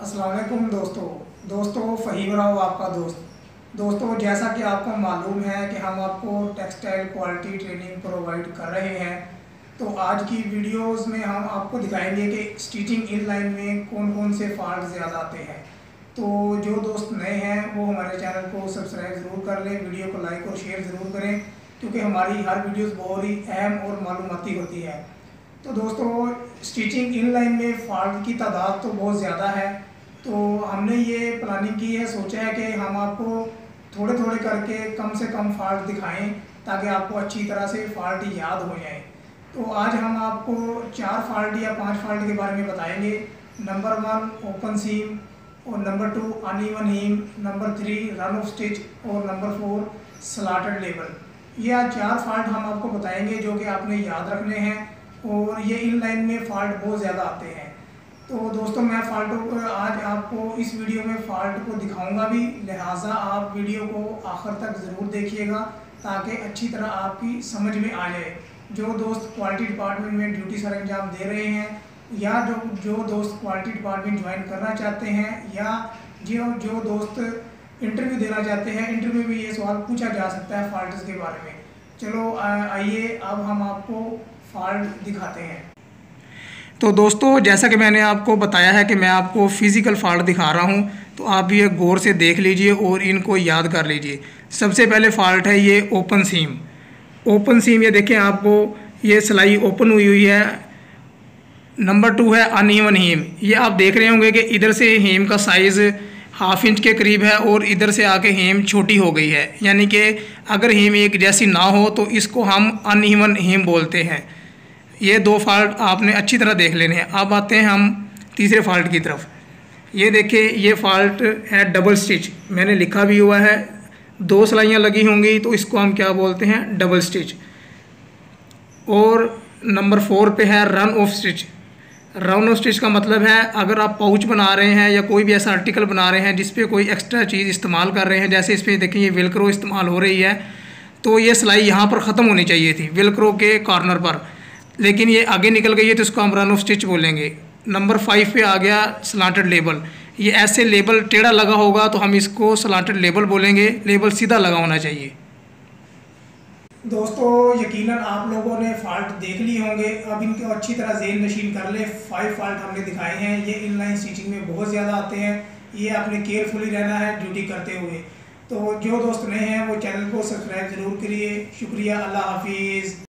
अस्सलाम वालेकुम दोस्तों फ़हीम राव आपका दोस्तों जैसा कि आपको मालूम है कि हम आपको टेक्सटाइल क्वालिटी ट्रेनिंग प्रोवाइड कर रहे हैं। तो आज की वीडियोस में हम आपको दिखाएंगे कि स्टिचिंग इन लाइन में कौन कौन से फॉल्ट ज़्यादा आते हैं। तो जो दोस्त नए हैं वो हमारे चैनल को सब्सक्राइब ज़रूर कर लें, वीडियो को लाइक और शेयर ज़रूर करें, क्योंकि हमारी हर वीडियोस बहुत ही अहम और मालूमाती होती है। तो दोस्तों स्टिचिंग इन लाइन में फॉल्ट की तादाद तो बहुत ज़्यादा है, तो हमने ये प्लानिंग की है, सोचा है कि हम आपको थोड़े थोड़े करके कम से कम फॉल्ट दिखाएं ताकि आपको अच्छी तरह से फॉल्ट याद हो जाए। तो आज हम आपको 4 फॉल्ट या 5 फॉल्ट के बारे में बताएंगे। नंबर 1 ओपन सीम, और number 2 uneven hem, number 3 run off stitch, और नंबर 4 स्लॉटेड लेबल। ये आज 4 फॉल्ट हम आपको बताएंगे जो कि आपने याद रखने हैं, और ये इन लाइन में फॉल्ट बहुत ज़्यादा आते हैं। तो दोस्तों मैं फॉल्टों को आज आपको इस वीडियो में फॉल्ट को दिखाऊंगा भी, लिहाजा आप वीडियो को आखिर तक ज़रूर देखिएगा ताकि अच्छी तरह आपकी समझ में आ जाए। जो दोस्त क्वालिटी डिपार्टमेंट में ड्यूटी सर अंजाम दे रहे हैं, या जो दोस्त क्वालिटी डिपार्टमेंट ज्वाइन करना चाहते हैं, या जो दोस्त इंटरव्यू देना चाहते हैं, इंटरव्यू में ये सवाल पूछा जा सकता है फॉल्ट्स के बारे में। चलो आइए अब हम आपको फॉल्ट दिखाते हैं। तो दोस्तों जैसा कि मैंने आपको बताया है कि मैं आपको फ़िज़िकल फॉल्ट दिखा रहा हूं, तो आप ये गौर से देख लीजिए और इनको याद कर लीजिए। सबसे पहले फॉल्ट है ये ओपन सीम। ओपन सीम, ये देखें आपको ये सिलाई ओपन हुई है। नंबर 2 है अनइवन हीम। ये आप देख रहे होंगे कि इधर से हीम का साइज़ ½ इंच के करीब है और इधर से आके हीम छोटी हो गई है, यानी कि अगर हीम एक जैसी ना हो तो इसको हम अनइवन हीम बोलते हैं। ये 2 फॉल्ट आपने अच्छी तरह देख लेने हैं। अब आते हैं हम तीसरे फॉल्ट की तरफ। ये देखिए ये फॉल्ट है डबल स्टिच। मैंने लिखा भी हुआ है, 2 सिलाइयाँ लगी होंगी तो इसको हम क्या बोलते हैं, डबल स्टिच। और नंबर 4 पे है run off stitch. Run off stitch का मतलब है अगर आप पाउच बना रहे हैं या कोई भी ऐसा आर्टिकल बना रहे हैं जिस पे कोई एक्स्ट्रा चीज़ इस्तेमाल कर रहे हैं, जैसे इस पर देखिए ये वेलक्रो इस्तेमाल हो रही है, तो ये सिलाई यहाँ पर ख़त्म होनी चाहिए थी वेलक्रो के कॉर्नर पर, लेकिन ये आगे निकल गई है तो इसको हम रन ऑफ स्टिच बोलेंगे। नंबर 5 पे आ गया स्लांटेड लेबल। ये ऐसे लेबल टेढ़ा लगा होगा तो हम इसको स्लांटेड लेबल बोलेंगे, लेबल सीधा लगा होना चाहिए। दोस्तों यकीनन आप लोगों ने फॉल्ट देख लिए होंगे, अब इनको अच्छी तरह ज़हन नशीन कर ले। 5 फॉल्ट हमने दिखाए हैं, ये इनलाइन स्टिचिंग में बहुत ज़्यादा आते हैं। ये आपने केयरफुली रहना है ड्यूटी करते हुए। तो जो दोस्त नए हैं वो चैनल को सब्सक्राइब ज़रूर करिए। शुक्रिया, अल्लाह हाफिज़।